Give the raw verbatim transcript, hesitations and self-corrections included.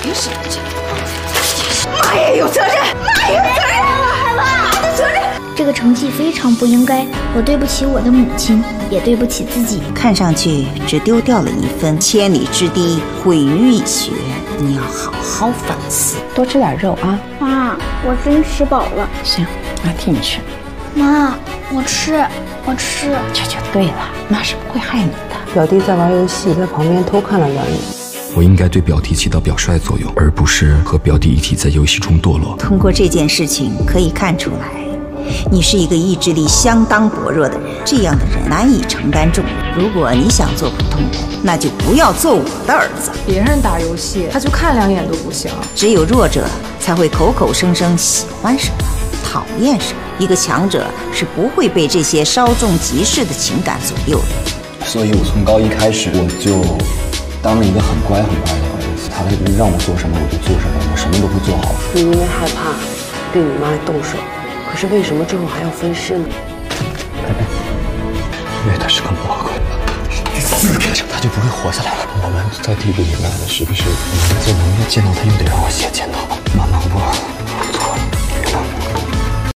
凭什么这样？ 妈也有责任，妈也有责任啊，海妈，妈的责任。 这个成绩非常不应该，我对不起我的母亲，也对不起自己。 看上去只丢掉了一分，千里之堤毁于蚁穴，你要好好反思。 多吃点肉啊！ 妈，我真吃饱了。 行，妈替你吃。 妈，我吃，我吃。 这就对了，妈是不会害你的。 表弟在玩游戏，在旁边偷看了两眼。 我应该对表弟起到表率作用，而不是和表弟一起在游戏中堕落。 通过这件事情可以看出来，你是一个意志力相当薄弱的人，这样的人难以承担重任。如果你想做普通人，那就不要做我的儿子。 别人打游戏，他就看两眼都不行。 只有弱者才会口口声声喜欢什么，讨厌什么。一个强者是不会被这些稍纵即逝的情感左右的。 所以我从高一开始，我就当了一个很乖很乖的儿子。他让我做什么我就做什么，我什么都会做好。 你因为害怕对你妈动手。可是为什么最后还要分尸呢？ 贝贝，因为他是个魔鬼，第四个他就不会活下来了。我们在地狱里面的是不是？我们在能力见到他，又得让我写检讨。妈妈，我